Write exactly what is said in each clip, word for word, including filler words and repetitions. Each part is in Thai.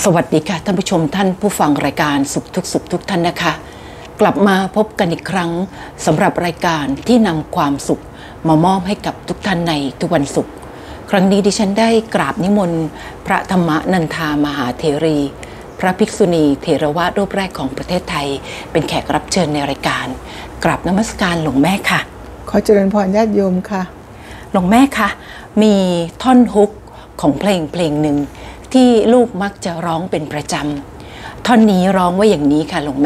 สวัสดีค่ะท่านผู้ชมท่านผู้ฟังรายการสุขทุกสุขทุกท่านนะคะกลับมาพบกันอีกครั้งสำหรับรายการที่นำความสุขมามอบให้กับทุกท่านในทุกวันศุกร์ครั้งนี้ดิฉันได้กราบนิมนต์พระธรรมนันทามหาเถรีพระภิกษุณีเถรวาทรูปแรกของประเทศไทยเป็นแขกรับเชิญในรายการกราบนมัสการหลวงแม่ค่ะขอเจริญพรญาติโยมค่ะหลวงแม่คะมีท่อนฮุกของเพลงเพลงหนึ่งที่ลูกมักจะร้องเป็นประจำท่อนนี้ร้องว่าอย่างนี้ค่ะหลวงแม่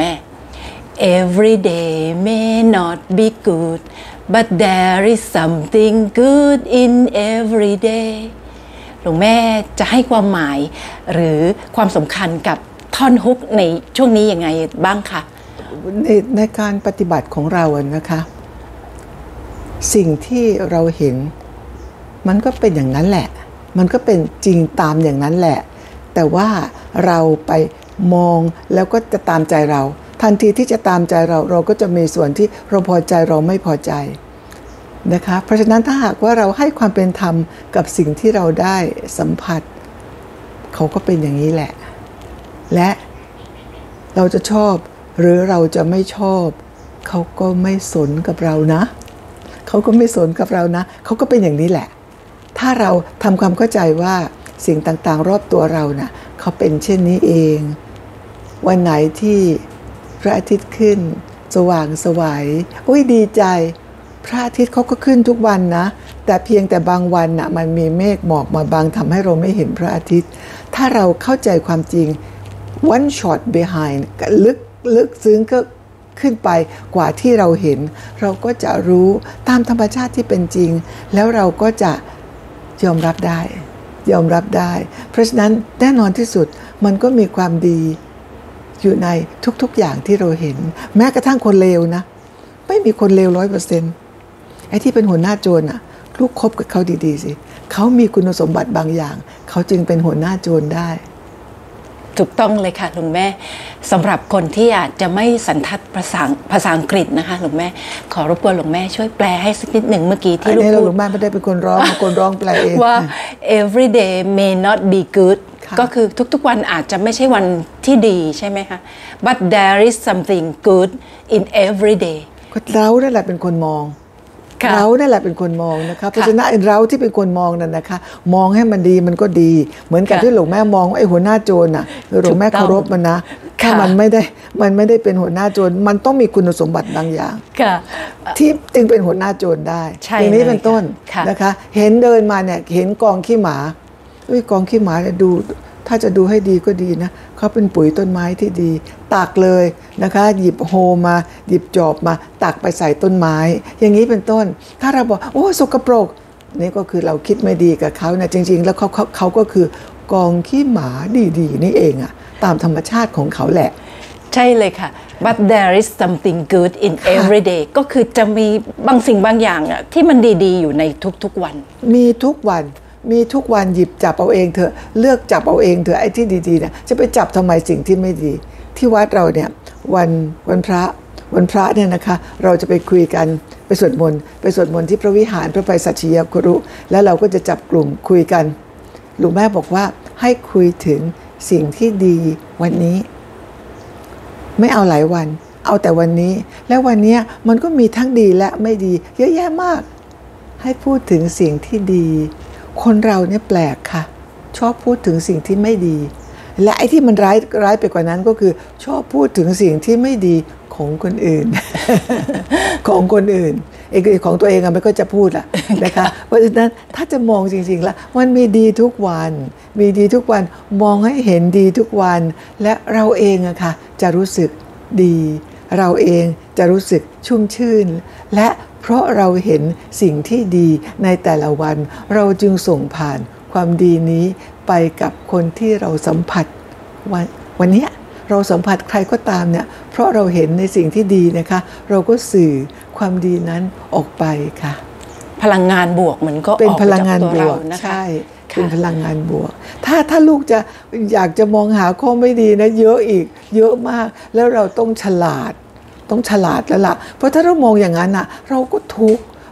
Every day may not be good but there is something good in every day หลวงแม่จะให้ความหมายหรือความสำคัญกับท่อนฮุกในช่วงนี้ยังไงบ้างคะในในการปฏิบัติของเราอะนะคะสิ่งที่เราเห็นมันก็เป็นอย่างนั้นแหละมันก็เป็นจริงตามอย่างนั้นแหละแต่ว่าเราไปมองแล้วก็จะตามใจเราทันทีที่จะตามใจเราเราก็จะมีส่วนที่เราพอใจเราไม่พอใจนะคะเพราะฉะนั้นถ้าหากว่าเราให้ความเป็นธรรมกับสิ่งที่เราได้สัมผัสเขาก็เป็นอย่างนี้แหละและเราจะชอบหรือเราจะไม่ชอบเขาก็ไม่สนกับเรานะเขาก็ไม่สนกับเรานะเขาก็เป็นอย่างนี้แหละถ้าเราทำความเข้าใจว่าสิ่งต่างๆรอบตัวเราน่ะเขาเป็นเช่นนี้เองวันไหนที่พระอาทิตย์ขึ้นสว่างสวยอุ้ยดีใจพระอาทิตย์เขาก็ขึ้นทุกวันนะแต่เพียงแต่บางวันน่ะมันมีเมฆหมอกมาบังทำให้เราไม่เห็นพระอาทิตย์ถ้าเราเข้าใจความจริง one shot behind ลึกลึกซึ้งก็ขึ้นไปกว่าที่เราเห็นเราก็จะรู้ตามธรรมชาติที่เป็นจริงแล้วเราก็จะยอมรับได้ยอมรับได้เพราะฉะนั้นแน่นอนที่สุดมันก็มีความดีอยู่ในทุกๆอย่างที่เราเห็นแม้กระทั่งคนเลวนะไม่มีคนเลวร้อยเปอร์เซ็นต์ไอ้ที่เป็นหัวหน้าโจรน่ะลูกคบกับเขาดีๆสิเขามีคุณสมบัติบางอย่างเขาจึงเป็นหัวหน้าโจรได้ถูกต้องเลยค่ะหลวงแม่สำหรับคนที่อาจจะไม่สันทัดภาษาภาษาอังกฤษนะคะหลวงแม่ขอรบกวนหลวงแม่ช่วยแปลให้สักนิดหนึ่งเมื่อกี้ที่ลูกพูดหลวงแม่ไม่ได้เป็นคนร้องคนร้องแปลเองว่า every day may not be good ก็คือทุกๆวันอาจจะไม่ใช่วันที่ดีใช่ไหมคะ but there is something good in every day เรานั่นแหละเป็นคนมองเรานั่นแหละเป็นคนมองนะคะเพราะฉะนั้นเราที่เป็นคนมองนั่นนะคะมองให้มันดีมันก็ดีเหมือนกับที่หลวงแม่มองไอ้หัวหน้าโจรน่ะหลวงแม่เคารพมันนะถ้ามันไม่ได้มันไม่ได้เป็นหัวหน้าโจรมันต้องมีคุณสมบัติบางอย่างที่จึงเป็นหัวหน้าโจรได้อย่างนี้เป็นต้นนะคะเห็นเดินมาเนี่ยเห็นกองขี้หมาอุ้ยกองขี้หมาเนี่ยดูถ้าจะดูให้ดีก็ดีนะเขาเป็นปุ๋ยต้นไม้ที่ดีตักเลยนะคะหยิบโฮมาหยิบจอบมาตักไปใส่ต้นไม้อย่างนี้เป็นต้นถ้าเราบอกโอ้สกปรกนี่ก็คือเราคิดไม่ดีกับเขานะจริงๆแล้วเขาเขาเขาก็คือกองขี้หมาดีๆนี่เองอะตามธรรมชาติของเขาแหละใช่เลยค่ะ but there is something good in every day ก็คือจะมีบางสิ่งบางอย่างอะที่มันดีๆอยู่ในทุกๆวันมีทุกวันมีทุกวันหยิบจับเอาเองเถอะเลือกจับเอาเองเถอะไอ้ที่ดีๆเนี่ยจะไปจับทำไมสิ่งที่ไม่ดีที่วัดเราเนี่ยวันวันพระวันพระเนี่ยนะคะเราจะไปคุยกันไปสวดมนต์ไปสวดมนต์ที่พระวิหารพระไพศาลียคุรุแล้วเราก็จะจับกลุ่มคุยกันหลวงแม่บอกว่าให้คุยถึงสิ่งที่ดีวันนี้ไม่เอาหลายวันเอาแต่วันนี้และวันนี้มันก็มีทั้งดีและไม่ดีเยอะแยะมากให้พูดถึงสิ่งที่ดีคนเราเนี่ยแปลกค่ะชอบพูดถึงสิ่งที่ไม่ดีและไอ้ที่มันร้ายร้ายไปกว่านั้นก็คือชอบพูดถึงสิ่งที่ไม่ดีของคนอื่น ของคนอื่นเองของตัวเองอะไม่ก็จะพูดละนะคะเพราะฉะนั้นถ้าจะมองจริงๆแล้วมันมีดีทุกวันมีดีทุกวันมองให้เห็นดีทุกวันและเราเองอะค่ะจะรู้สึกดีเราเองจะรู้สึกชุ่มชื่นและเพราะเราเห็นสิ่งที่ดีในแต่ละวันเราจึงส่งผ่านความดีนี้ไปกับคนที่เราสัมผัสวันวันนี้เราสัมผัสใครก็ตามเนี่ยเพราะเราเห็นในสิ่งที่ดีนะคะเราก็สื่อความดีนั้นออกไปค่ะพลังงานบวกมันก็เป็นพลังงานบวกใช่เป็นพลังงานบวกถ้าถ้าลูกจะอยากจะมองหาข้อไม่ดีนะเยอะอีกเยอะมากแล้วเราต้องฉลาดต้องฉลาดแล้วล่ะเพราะถ้าเรามองอย่างนั้นน่ะเราก็ทุกข์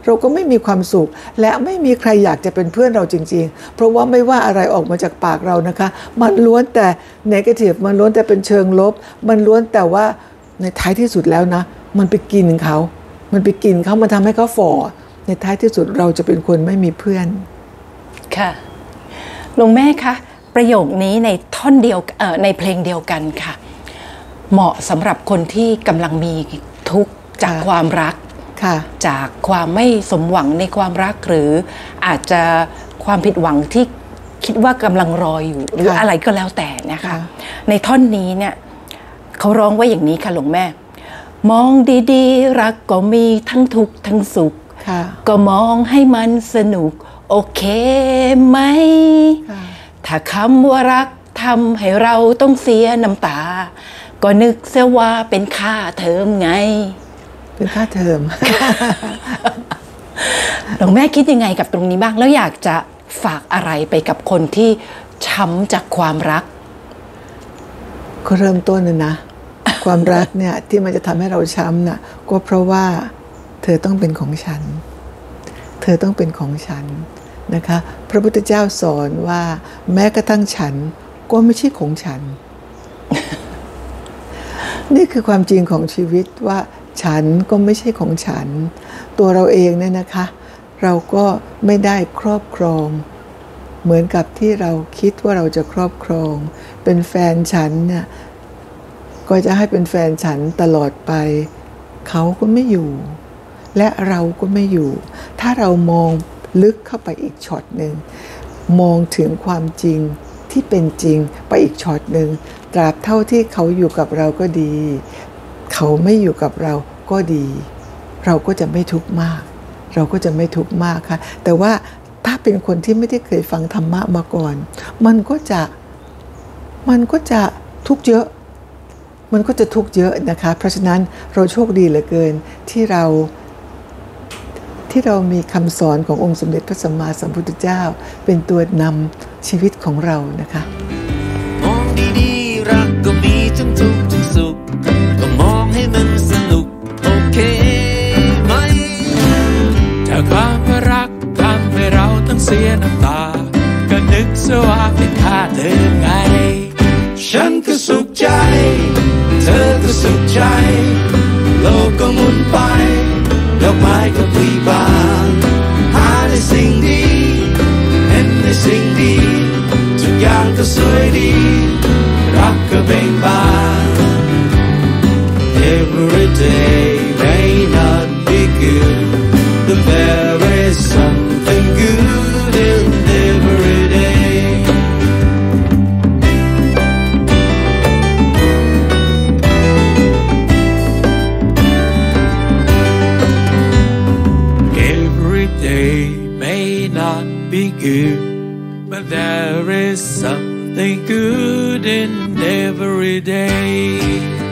เราก็ไม่มีความสุขและไม่มีใครอยากจะเป็นเพื่อนเราจริงๆเพราะว่าไม่ว่าอะไรออกมาจากปากเรานะคะมันล้วนแต่เนกาทีฟมันล้วนแต่เป็นเชิงลบมันล้วนแต่ว่าในท้ายที่สุดแล้วนะมันไปกินเขามันไปกินเขามันทำให้เขาฝ่อในท้ายที่สุดเราจะเป็นคนไม่มีเพื่อนค่ะหลวงแม่คะประโยคนี้ในท่อนเดียวเอ่อในเพลงเดียวกันค่ะเหมาะสำหรับคนที่กำลังมีทุกข์จากความรักจากความไม่สมหวังในความรักหรืออาจจะความผิดหวังที่คิดว่ากำลังรออยู่หรืออะไรก็แล้วแต่นะคะในท่อนนี้เนี่ยเขาร้องไว้อย่างนี้ค่ะหลวงแม่มองดีๆรักก็มีทั้งทุกข์ทั้งสุขก็มองให้มันสนุกโอเคไหมถ้าคำว่ารักทำให้เราต้องเสียน้ำตาก็นึกเสียว่าเป็นค่าเทอมไงเป็นค่าเทอมหลวงแม่คิดยังไงกับตรงนี้บ้างแล้วอยากจะฝากอะไรไปกับคนที่ช้ำจากความรักก็เริ่มต้นนะนะ ความรักเนี่ยที่มันจะทำให้เราช้ำน่ะก็เพราะว่าเธอต้องเป็นของฉันเธอต้องเป็นของฉันนะคะพระพุทธเจ้าสอนว่าแม้กระทั่งฉันก็ไม่ใช่ของฉัน นี่คือความจริงของชีวิตว่าฉันก็ไม่ใช่ของฉันตัวเราเองเนี่ยนะคะเราก็ไม่ได้ครอบครองเหมือนกับที่เราคิดว่าเราจะครอบครองเป็นแฟนฉันเนี่ยก็จะให้เป็นแฟนฉันตลอดไปเขาก็ไม่อยู่และเราก็ไม่อยู่ถ้าเรามองลึกเข้าไปอีกช็อตหนึ่งมองถึงความจริงที่เป็นจริงไปอีกช็อตหนึ่งตราบเท่าที่เขาอยู่กับเราก็ดีเขาไม่อยู่กับเราก็ดีเราก็จะไม่ทุกข์มากเราก็จะไม่ทุกข์มากค่ะแต่ว่าถ้าเป็นคนที่ไม่ได้เคยฟังธรรมะมาก่อนมันก็จะมันก็จะทุกข์เยอะมันก็จะทุกข์เยอะนะคะเพราะฉะนั้นเราโชคดีเหลือเกินที่เราที่เรามีคำสอนขององค์สมเด็จพระสัมมาสัมพุทธเจ้าเป็นตัวนำชีวิตของเรานะคะมองดีๆรักก็มีทั้งทุกข์ทั้งสุขก็มองให้มันสนุกโอเคไหมถ้าความรักทำให้เราต้องเสียน้ำตาก็นึกซะว่าเป็นค่าเธอไงฉันก็สุขใจเธอก็สุขใจโลกก็หมุนไปดอกไม้ก็ปลีบานหาในสิ่งดีเห็นในสิ่งดีทุกอย่างก็สวยดีรักก็เบ่งบาน Every day may not be good but there is something good in every day Every day may not be good but there is something good in every day